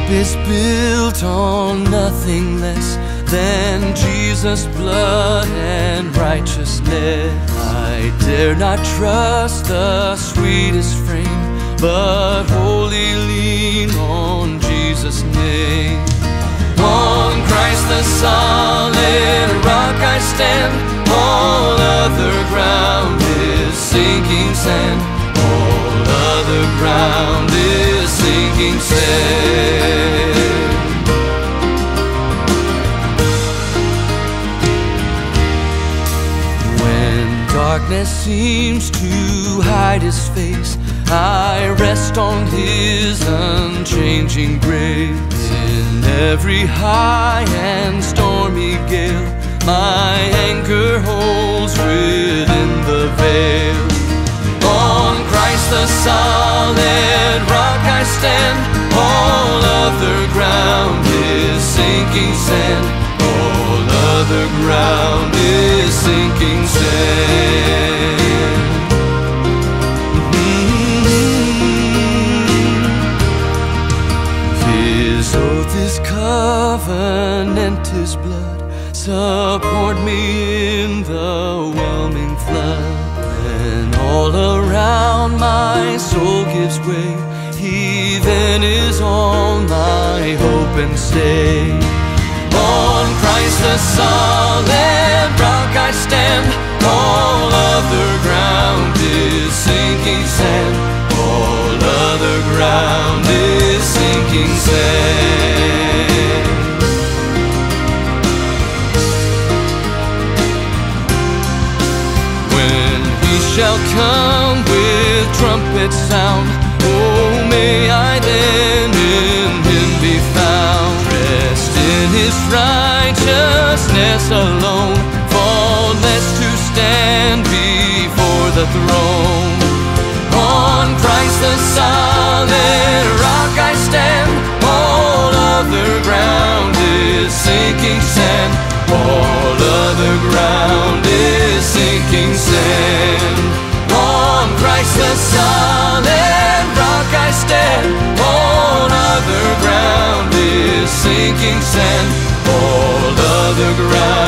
is built on nothing less than Jesus' blood and righteousness. I dare not trust the sweetest frame, but wholly lean on Jesus' name. On Christ the solid rock I stand, all other ground is sinking sand. All other ground is sinking sand. When darkness seems to hide His face, I rest on His unchanging grace. In every high and stormy gale, my anchor holds within the veil. On Christ the solid rock I stand, all other ground is sinking sand. All other ground is sinking sand. His oath, His covenant, His blood support me in the whelming flood. When all around my soul gives way, He then is all my hope and stay. On Christ the solid rock I stand, all other ground is sinking sand. All other ground is sinking sand. When He shall come with trumpet sound, oh, may I then in Him be found. Rest in His righteousness alone, faultless to stand before the throne. On Christ the solid rock I stand, all other ground is sinking sand. All other ground is sinking sand. On Christ the solid rock I stand, all other ground is sinking sand. All other ground